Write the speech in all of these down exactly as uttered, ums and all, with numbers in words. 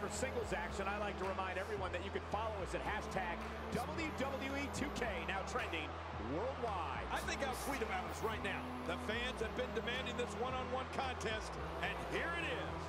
for singles action, I like to remind everyone that you can follow us at hashtag W W E two K, now trending worldwide. I think I'll tweet about this right now. The fans have been demanding this one-on-one contest, and here it is.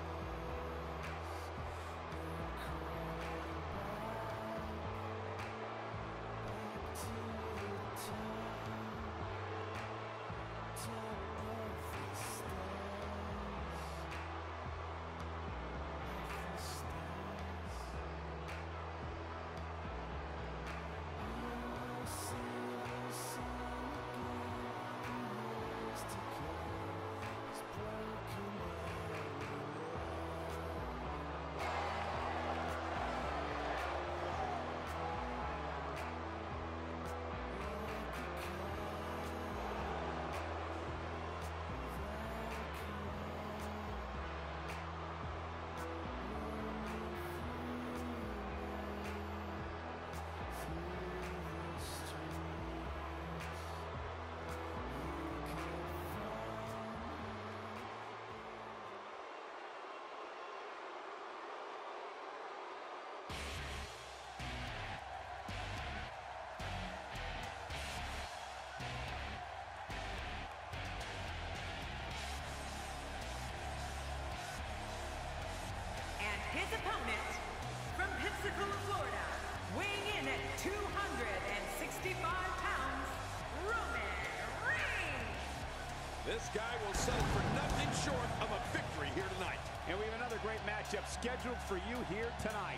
His opponent, from Pensacola, Florida, weighing in at two hundred sixty-five pounds, Roman Reigns. This guy will settle for nothing short of a victory here tonight. And we have another great matchup scheduled for you here tonight.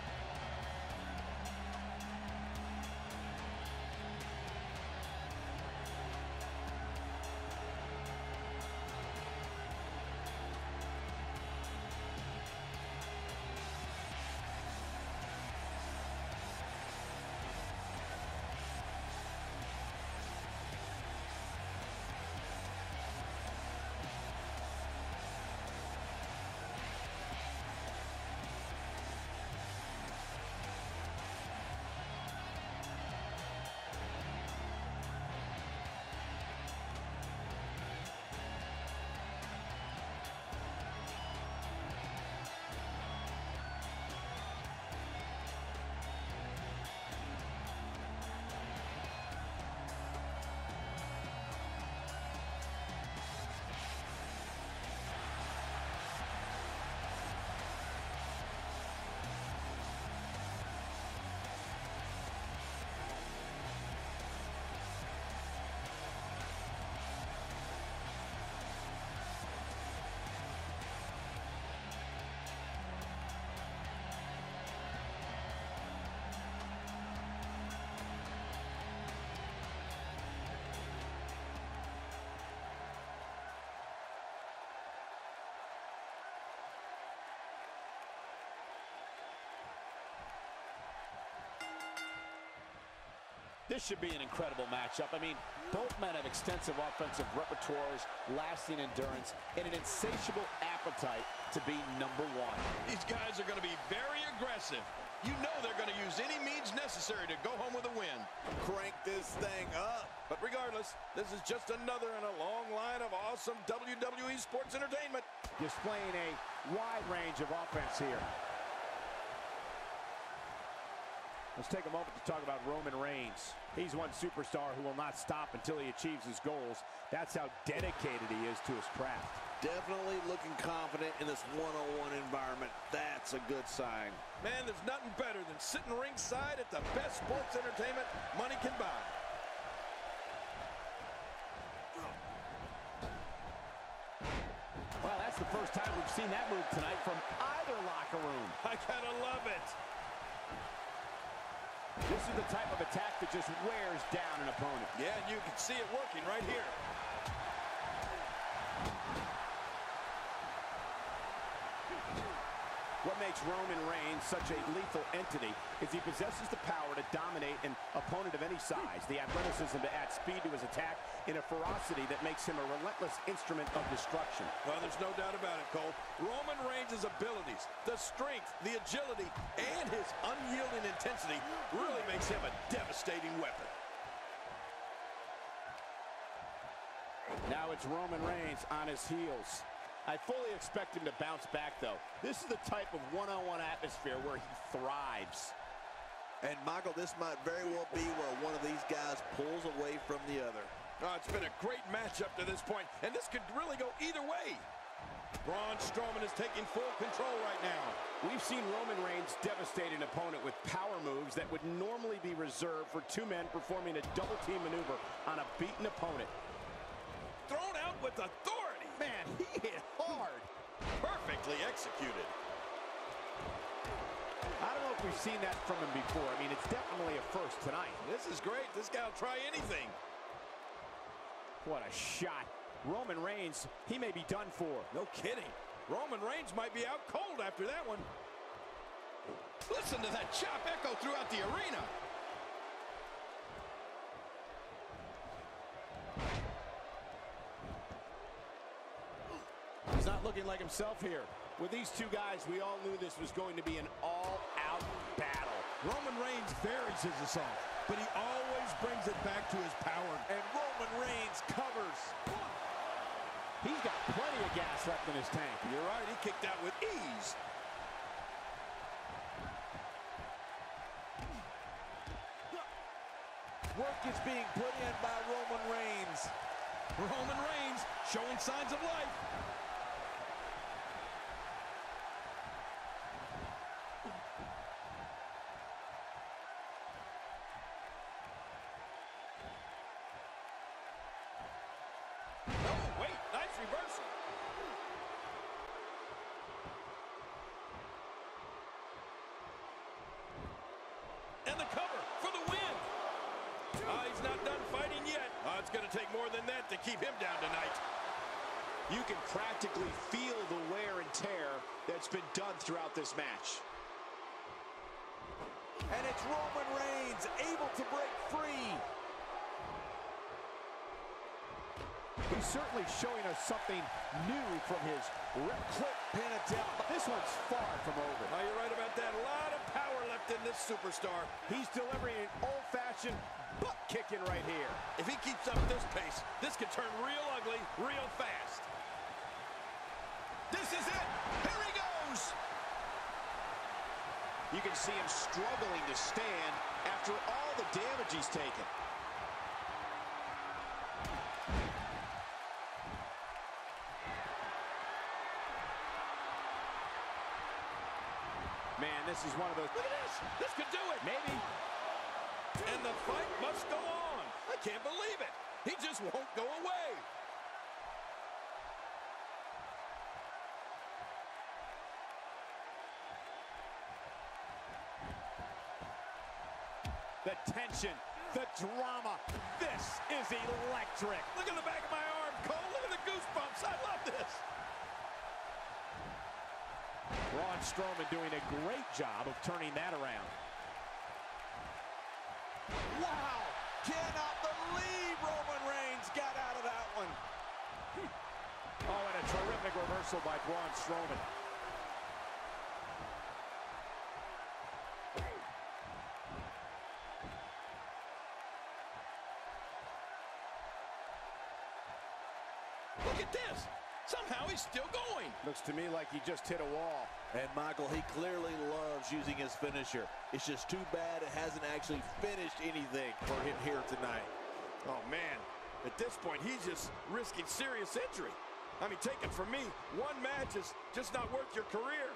This should be an incredible matchup. I mean, both men have extensive offensive repertoires, lasting endurance, and an insatiable appetite to be number one. These guys are going to be very aggressive. You know they're going to use any means necessary to go home with a win. Crank this thing up. But regardless, this is just another in a long line of awesome W W E sports entertainment. Displaying a wide range of offense here. Let's take a moment to talk about Roman Reigns. He's one superstar who will not stop until he achieves his goals. That's how dedicated he is to his craft. Definitely looking confident in this one-on-one environment. That's a good sign. Man, there's nothing better than sitting ringside at the best sports entertainment money can buy. Well, that's the first time we've seen that move tonight from either locker room. I gotta love it. This is the type of attack that just wears down an opponent. Yeah, and you can see it working right here. What makes Roman Reigns such a lethal entity is he possesses the power to dominate an opponent of any size, the athleticism to add speed to his attack, and a ferocity that makes him a relentless instrument of destruction. Well, there's no doubt about it, Cole. Roman Reigns' abilities, the strength, the agility, and his unyielding intensity really makes him a devastating weapon. Now it's Roman Reigns on his heels. I fully expect him to bounce back, though. This is the type of one-on-one atmosphere where he thrives. And, Michael, this might very well be where one of these guys pulls away from the other. Oh, it's been a great match up to this point, and this could really go either way. Braun Strowman is taking full control right now. We've seen Roman Reigns devastate an opponent with power moves that would normally be reserved for two men performing a double-team maneuver on a beaten opponent. Thrown out with authority. Man, he hit hard. Perfectly executed. I don't know if we've seen that from him before. I mean, it's definitely a first tonight. This is great. This guy will try anything. What a shot. Roman Reigns, he may be done for. No kidding. Roman Reigns might be out cold after that one. Listen to that chop echo throughout the arena. He's not looking like himself here. With these two guys, we all knew this was going to be an all-out battle. Roman Reigns varies his assault, but he always brings it back to his power. And Roman Reigns covers. He's got plenty of gas left in his tank. You're right, he kicked out with ease. Work is being put in by Roman Reigns. Roman Reigns showing signs of life. Oh, wait, nice reversal. And the cover for the win. Oh, he's not done fighting yet. Oh, it's going to take more than that to keep him down tonight. You can practically feel the wear and tear that's been done throughout this match. And it's Roman Reigns able to break free. He's certainly showing us something new from his Quick pin attempt. This one's far from over. Oh, you're right about that. A lot of power left in this superstar. He's delivering an old-fashioned butt kicking right here. If he keeps up this pace, this could turn real ugly real fast. This is it. Here he goes. You can see him struggling to stand after all the damage he's taken. Man, this is one of those... Look at this. This could do it. Maybe. And the fight must go on. I can't believe it. He just won't go away. The tension, the drama. This is electric. Look at the back of my arm, Cole. Look at the goosebumps. I love this. Braun Strowman doing a great job of turning that around. Wow! Cannot believe Roman Reigns got out of that one. Oh, and a terrific reversal by Braun Strowman. Look at this. Somehow he's still going. Looks to me like he just hit a wall. And Michael, he clearly loves using his finisher. It's just too bad it hasn't actually finished anything for him here tonight. Oh, man. At this point, he's just risking serious injury. I mean, take it from me, one match is just not worth your career.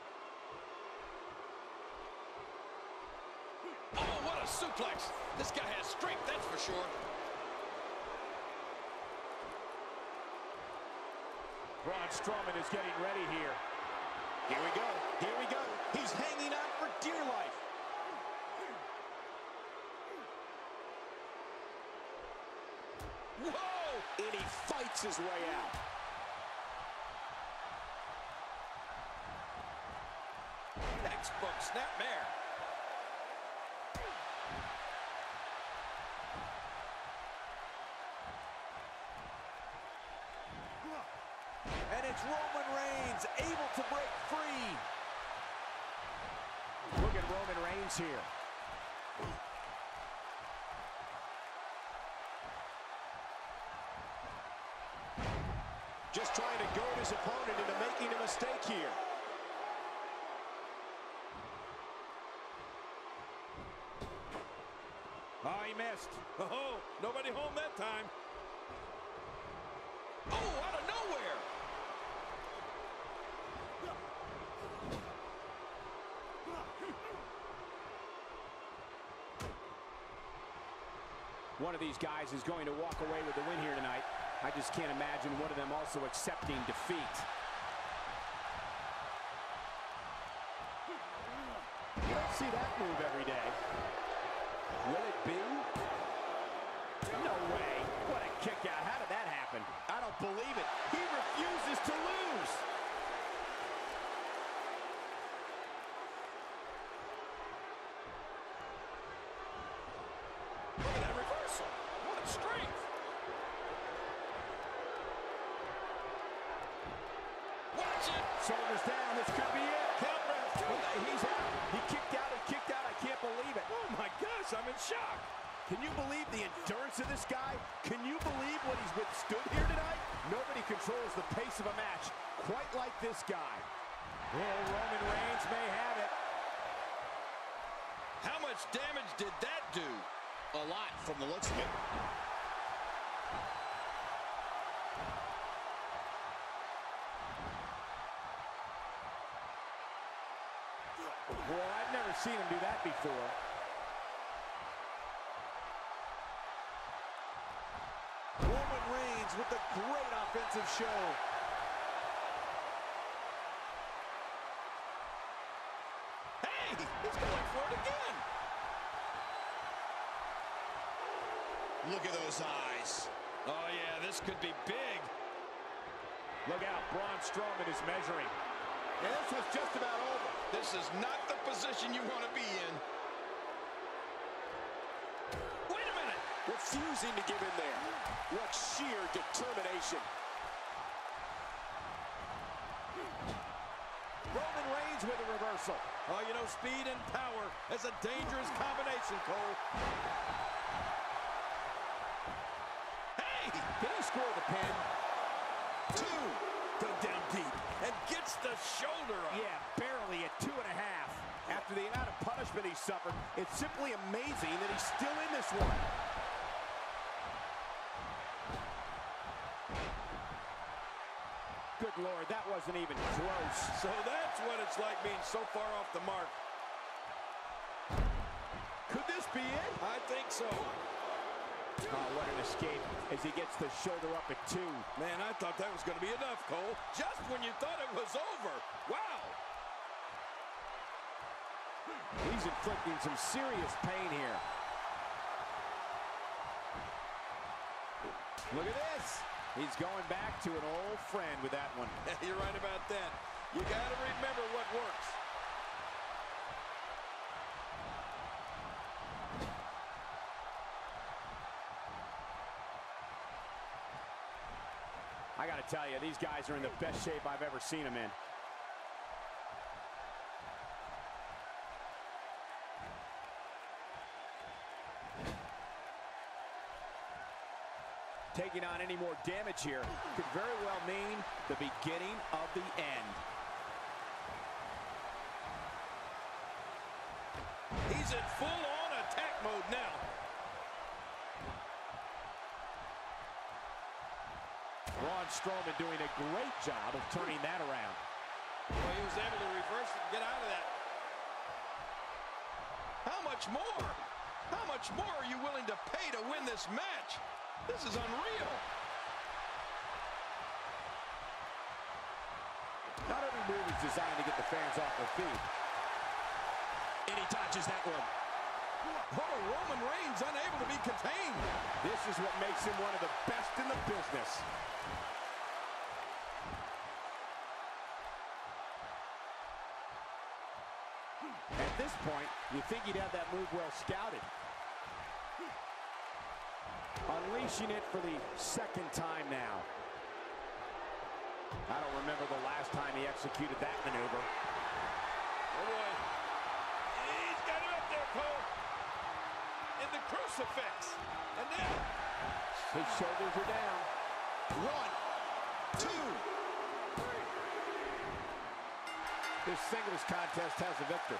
Oh, what a suplex. This guy has strength, that's for sure. Braun Strowman is getting ready here. Here we go. Here we go. He's hanging on for dear life. Whoa! And he fights his way out. Textbook snapmare. And it's Roman Reigns able to break free. Look at Roman Reigns here. Just trying to goad his opponent into making a mistake here. Oh, he missed. Oh, nobody home that time. Oh, out of nowhere. One of these guys is going to walk away with the win here tonight. I just can't imagine one of them also accepting defeat. You don't see that move every day. Will it be? No way. What a kick out. How did that happen? I don't believe it. He refuses to lose. Look at that reversal. What strength. Watch it. Shoulders down. This could be it. Count ref. He's out. He kicked out and kicked out. I can't believe it. Oh, my gosh. I'm in shock. Can you believe the endurance of this guy? Can you believe what he's withstood here tonight? Nobody controls the pace of a match quite like this guy. Oh, Roman Reigns may have it. How much damage did that do? A lot from the looks of it. Well, I've never seen him do that before. Roman Reigns with a great offensive show. Hey, he's going for it again. Look at those eyes. Oh, yeah, this could be big. Look out, Braun Strowman is measuring. And this was just about over. This is not the position you want to be in. Wait a minute. Refusing to give in there. What sheer determination. Roman Reigns with a reversal. Oh, you know, speed and power is a dangerous combination, Cole. Hey! Can he score the pin? Two. Dug down deep and gets the shoulder up. Yeah, barely at two and a half. After the amount of punishment he suffered, it's simply amazing that he's still in this one. Good Lord, that wasn't even close. So that's what it's like being so far off the mark. Could this be it? I think so. Oh, what an escape as he gets the shoulder up at two. Man, I thought that was going to be enough, Cole. Just when you thought it was over. Wow. He's inflicting some serious pain here. Look at this. He's going back to an old friend with that one. You're right about that. You got to remember what works. I got to tell you, these guys are in the best shape I've ever seen them in. Taking on any more damage here could very well mean the beginning of the end. He's in full-on attack mode now. Braun Strowman doing a great job of turning that around. Well, he was able to reverse it and get out of that. How much more? How much more are you willing to pay to win this match? This is unreal. Not every move is designed to get the fans off their feet. And he dodges that one. Oh, Roman Reigns unable to be contained. This is what makes him one of the best in the business. At this point, you think he'd have that move well scouted. Unleashing it for the second time now. I don't remember the last time he executed that maneuver. Oh, boy. He's got it up there, Cole. In the crucifix. And then... His shoulders are down. One, two. This singles contest has a victor.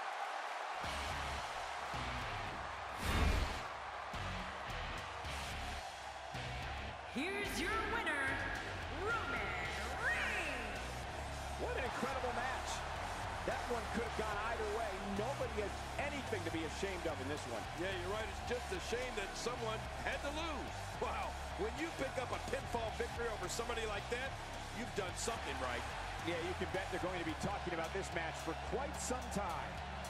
Here's your winner, Roman Reigns. What an incredible match. That one could have gone either way. Nobody has anything to be ashamed of in this one. Yeah, you're right. It's just a shame that someone had to lose. Wow. When you pick up a pinfall victory over somebody like that, you've done something right. Yeah, you can bet they're going to be talking about this match for quite some time.